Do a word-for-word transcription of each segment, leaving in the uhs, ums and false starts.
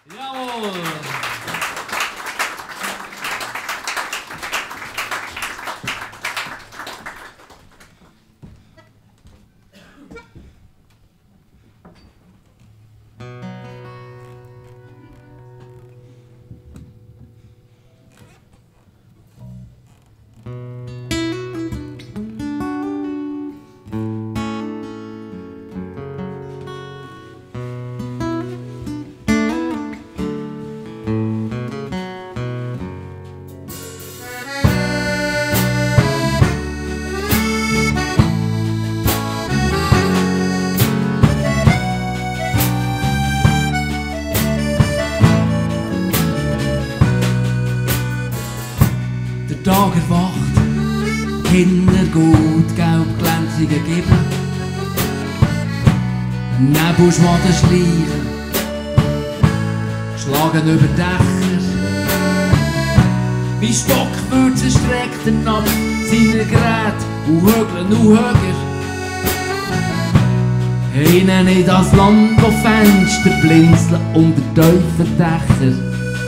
Jawohl! Der Tag erwacht, Kinder gut, gelb glänzige Geben, Nebelschwaden schleichen, schlagen über Dächer. Wie Stockwürze streckt er ab seiner Geräte und högeln und höher. Hinein in das Land, wo Fenster blinzeln unter tiefen Dächern.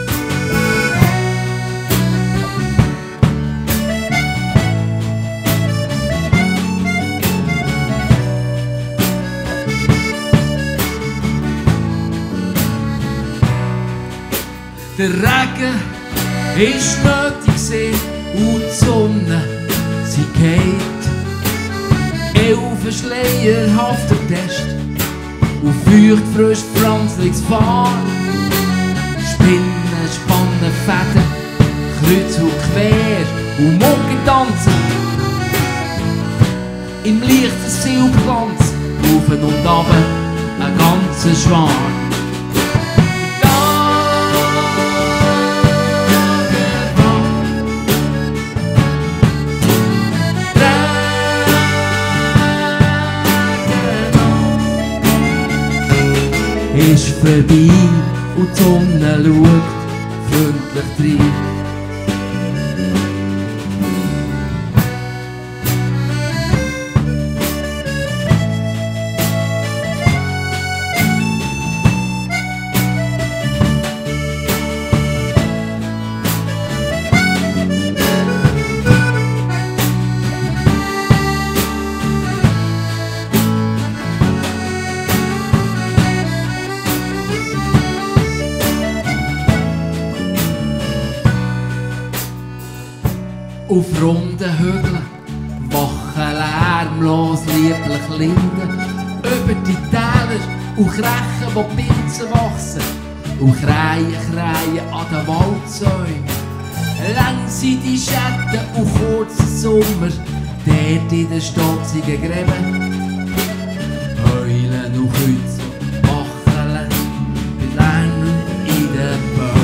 Der Regen ist nötig und die Sonne, sie geht. Elfen schleierhafter Test und feucht frisch pflanzliches Fahr. Spinnen, spannen Fäden, kreuz und quer und Mucke tanzen. Im leichten Silberglanz, rauf und runter, ein ganzer Schwarm. Ist vorbei und die Sonne schaut freundlich rein. Auf runden Hügeln wachen lärmlos lieblich Linden. Über die Täler und Krechen, wo Pilze wachsen. Und Krähen krähen an den Waldzäunen. Lang sind die Schatten und kurzen Sommer, dort in den stotzigen Gräben. Heulen und Kützen und Wacheln, bei Lärmen in den Bäumen.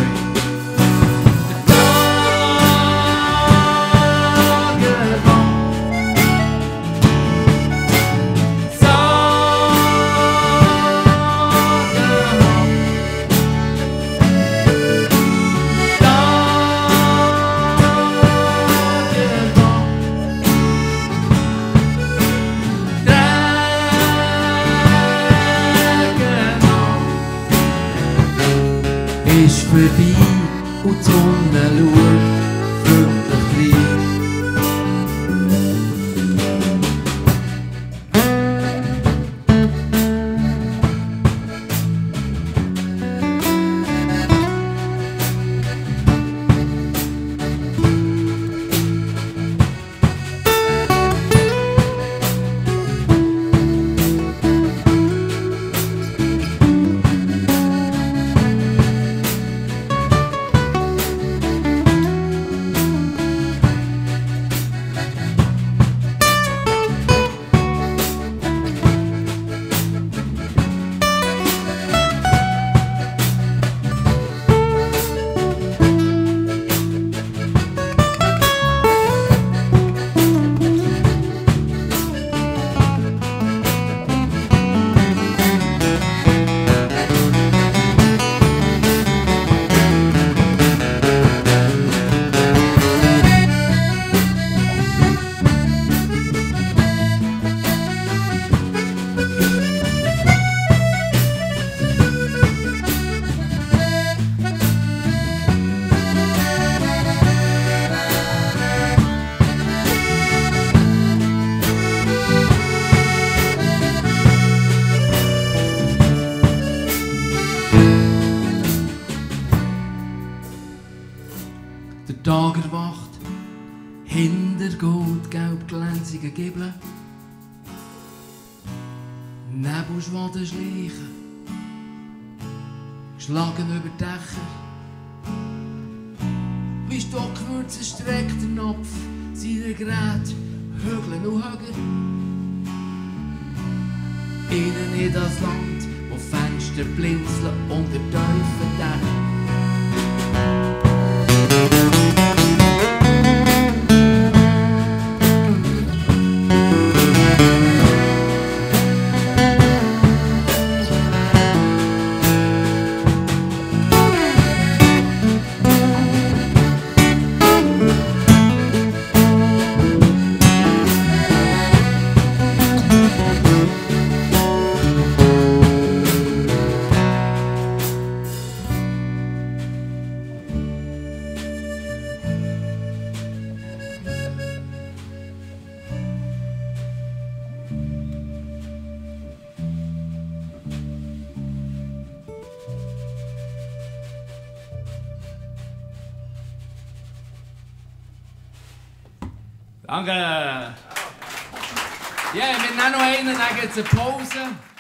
Ist vorbei und die Sonne schaut freundlich rein. Tag erwacht, hinter goldgelb glänzigen Giebeln, Nebelschwaden schleichen, geschlagen über Dächer. Wie Stockwürze streckt der Napf seine Geräte Hügeln und Höger. Innen in das Land, wo Fenster blinzeln unter tiefen Dächern. Danke! Ja, wir nehmen noch einen, dann gibt es eine Pause.